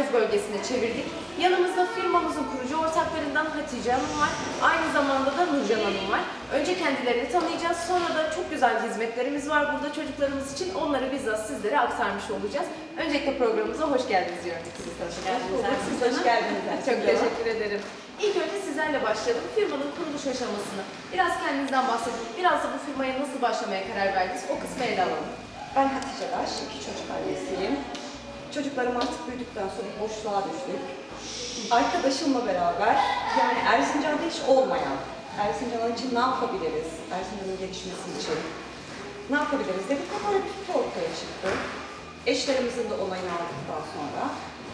merkez bölgesine çevirdik. Yanımızda firmamızın kurucu ortaklarından Hatice Hanım var. Aynı zamanda da Nurcan Hanım var. Önce kendilerini tanıyacağız. Sonra da çok güzel hizmetlerimiz var burada çocuklarımız için. Onları bizzat sizlere aktarmış olacağız. Öncelikle programımıza hoş geldiniz diyorum. Hoş geldiniz. Siz hoş geldiniz. Çok teşekkür ederim. İlk önce sizlerle başlayalım. Firmanın kuruluş aşamasını. Biraz kendinizden bahsedin. Biraz da bu firmaya nasıl başlamaya karar verdiniz? O kısmı ele alalım. Ben Hatice Daş, 2 çocuk annesiyim. Çocuklarım artık büyüdükten sonra boşluğa düştük. Arkadaşımla beraber, yani Erzincan'da hiç olmayan, Erzincan için ne yapabiliriz, Erzincan'ın gelişmesi için ne yapabiliriz dedik ve böyle bir fikir ortaya çıktı. Eşlerimizin de onayını aldıktan sonra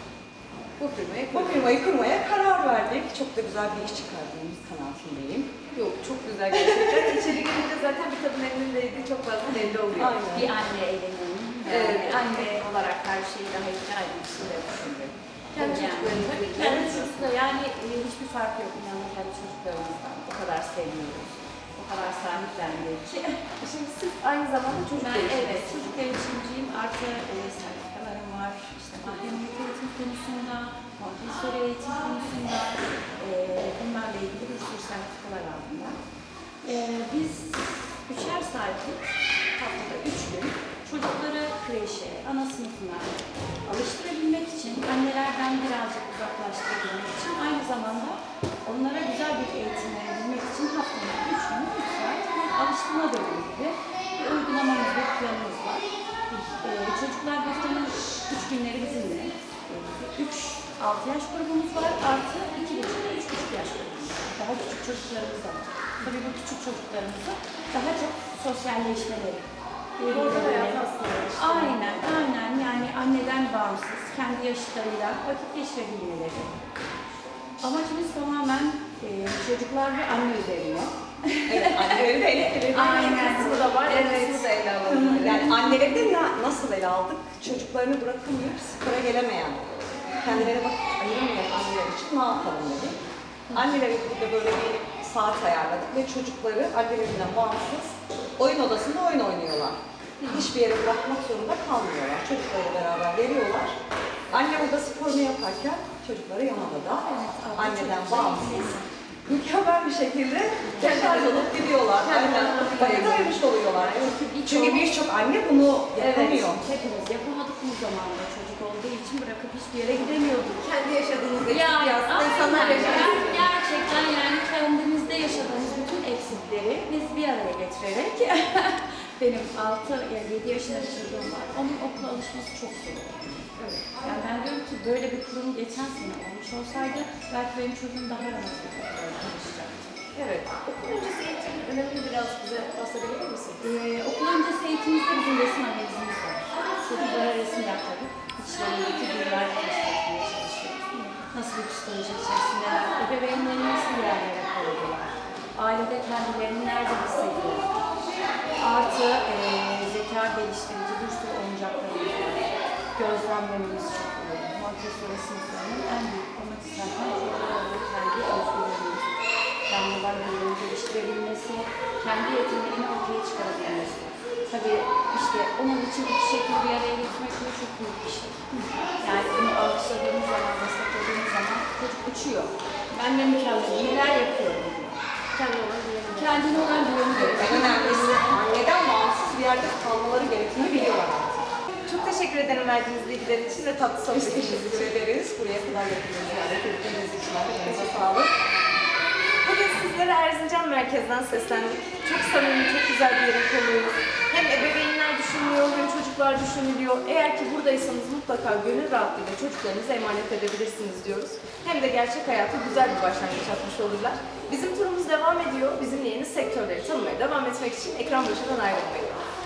bu firmayı kurmaya karar verdik. Çok da güzel bir iş çıkardığımız kanaatindeyim. Yok, çok güzel gerçekten. İçeri girince zaten bir kadın elinin değdiği çok fazla belli oluyor. Aynen. Bir anne elinin, anne olarak her şeyi daha iyi ayrıntısıyla düşündüm. Kendi çocuklarını Tabii kendi çocukları, yani hiçbir fark yok inanın kendi çocuklarımızdan. O kadar sevmiyoruz, o kadar sahiplendik. Şimdi siz aynı zamanda çocuk Ben gelişimcisiniz. evet, çocuk gelişimciyim. Artı sertifikalarım var. İşte mahremiyet eğitim konusunda, Montessori eğitim konusunda bunlarla ilgili bir sürü sertifikalar aldım ben. Biz 3'er saatlik haftada 3 gün çocukları kreşe, ana sınıfına alıştırabilmek için, annelerden birazcık uzaklaştırabilmek için, aynı zamanda onlara güzel bir eğitim verebilmek için haftada 3 gün, 3 saat bir alıştırma dönemi gibi bir uygulamamız, bir planımız var. Çocuklar haftanın 3 günleri bizimle. 3-6 yaş grubumuz var, artı 2,5-3,5 yaş grubumuz var. Daha küçük çocuklarımız da var. Tabii bu küçük çocuklarımızın daha çok sosyalleşmeleri. Orada hayat aslında. Aynen. Yani anneden bağımsız, kendi yaşlarıyla vakit geçirebilmeleri. Amacımız tamamen çocuklar ve anne üzerine. Evet, anneleri de ele Aynen. Kısmı da var, Evet. kısmı da ele alalım. Yani anneleri de nasıl ele aldık? Çocuklarını bırakamıyor, spora gelemeyen, kendilerine vakit ayıramayan anneler için ne yapalım dedik. Annelere burada böyle bir saat ayarladık ve çocukları annelerinden bağımsız oyun odasında oyun oynuyorlar. Hiçbir yere bırakmak zorunda kalmıyorlar. Çocuklarla beraber geliyorlar. Anne burada sporunu yaparken çocukları yanında da anneden bağımsız mükemmel bir şekilde şarj olup gidiyorlar. Aynen. Vakit ayırmış oluyorlar. Çünkü birçok anne bunu yapamıyor. Evet, hepimiz yapamadık bu zamanda çocuk olduğu için bırakıp hiçbir yere gidemiyorduk. Kendi yaşadığınız Yani, aslında insanlar yaşadığı gerçekten yani kendimizde yaşadığımız bütün eksikleri biz bir araya getirerek benim 6-7 yaşında bir çocuğum var. Onun okula alışması çok zor. Evet. Yani ben diyorum ki böyle bir kurum geçen sene olmuş olsaydı belki benim çocuğum daha rahat bir okula alışacaktı. Evet. Okul öncesi eğitimin önemini biraz bize bahsedebilir misin? Okul öncesi eğitimimizde bizim resim analizimiz var. Çocuklara resim yaptırdık. İçlerindeki duygular keşfetmeye çalışıyoruz. Nasıl bir psikoloji içerisindeler, ebeveynleri nasıl yerlere koydular, ailede kendilerini nerede hissediyorlar. Artı zeka geliştirici bir sürü oyuncaklarımız var. Gözlemlememiz çok önemli. Montessori sınıflarının en büyük amacı zaten çocukların kendi özgürlüğünü, kendi varlığını geliştirebilmesi, kendi yeteneğini ortaya çıkarabilmesi. Tabii işte onun için iki şekli bir araya getirmek de çok büyük bir şey. Yani bunu alkışladığımız zaman, destekladığımız zaman çocuk uçuyor. Ben de mükemmelim, neler yapıyorum diyor. Kendine olan güveni En önemlisi anneden bağımsız bir yerde kalmaları gerektiğini biliyorlar artık. Çok teşekkür ederim verdiğiniz bilgiler için ve tatlı Biz sohbetiniz teşekkür için. ederiz. Buraya kadar yakınız ziyaret ettiğiniz için. Herkese sağlık. Bugün sizlere Erzincan merkezden seslendik. Çok samimi, çok güzel bir yere konuğuyuz. Hem ebeveynler düşünülüyor, hem çocuklar düşünülüyor. Eğer ki buradaysanız mutlaka gönül rahatlığıyla çocuklarınızı emanet edebilirsiniz diyoruz. Hem de gerçek hayata güzel bir başlangıç atmış olurlar. Bizim turumuz devam ediyor. Bizimle yeni sektörleri tanımaya devam etmek için ekran başından ayrılmayın.